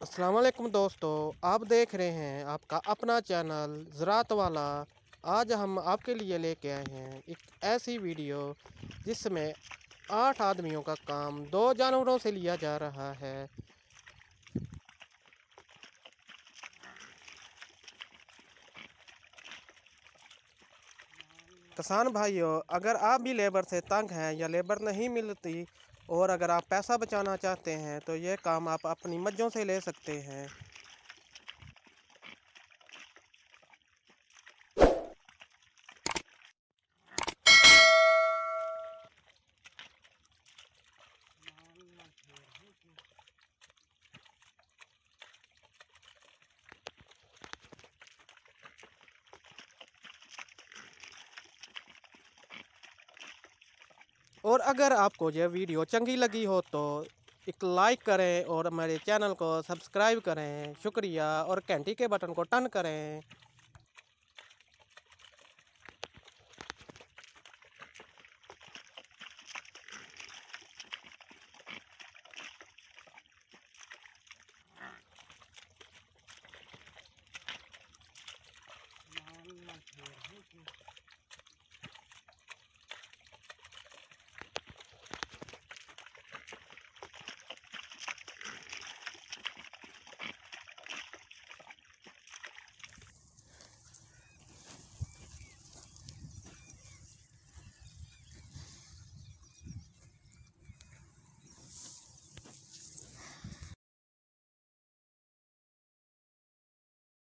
अस्सलाम वालेकुम दोस्तों, आप देख रहे हैं आपका अपना चैनल ज़राअत वाला। आज हम आपके लिए लेके आए हैं एक ऐसी वीडियो जिसमें 8 आदमियों का काम 2 जानवरों से लिया जा रहा है। किसान भाइयों, अगर आप भी लेबर से तंग हैं या लेबर नहीं मिलती और अगर आप पैसा बचाना चाहते हैं तो ये काम आप अपनी मर्ज़ों से ले सकते हैं। और अगर आपको यह वीडियो चंगी लगी हो तो एक लाइक करें और हमारे चैनल को सब्सक्राइब करें। शुक्रिया, और घंटी के बटन को टन करें।